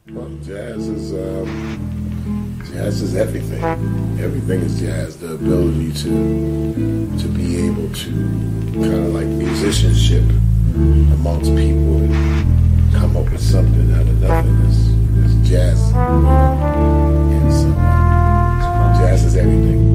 Well, jazz is everything. Everything is jazz. The ability to be able to kind of like musicianship amongst people and come up with something out of nothing is jazz. And so jazz is everything.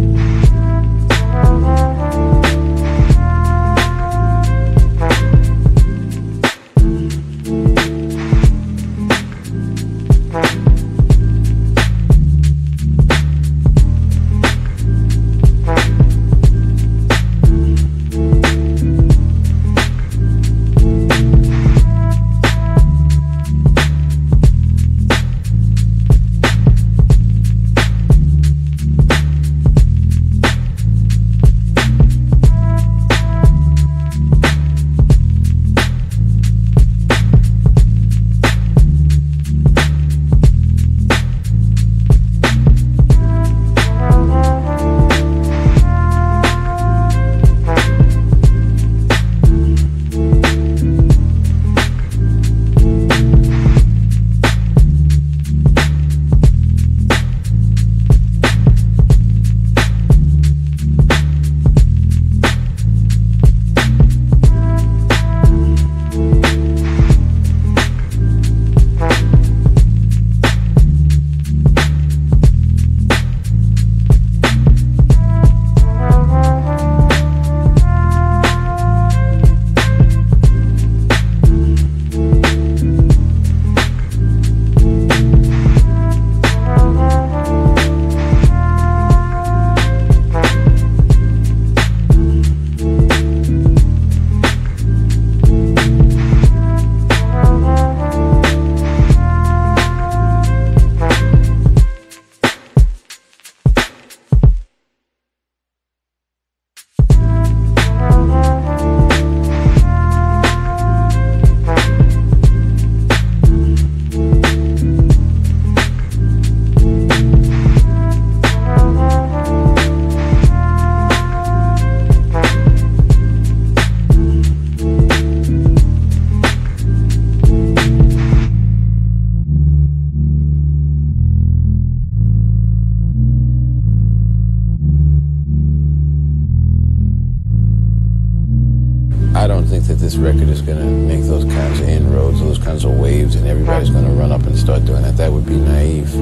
I don't think that this record is going to make those kinds of inroads, those kinds of waves, and everybody's going to run up and start doing that. That would be naive.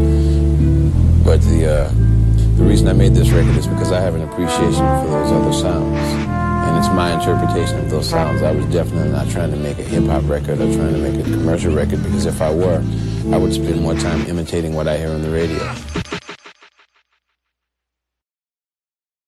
But the reason I made this record is because I have an appreciation for those other sounds. And it's my interpretation of those sounds. I was definitely not trying to make a hip-hop record or trying to make a commercial record, because if I were, I would spend more time imitating what I hear on the radio.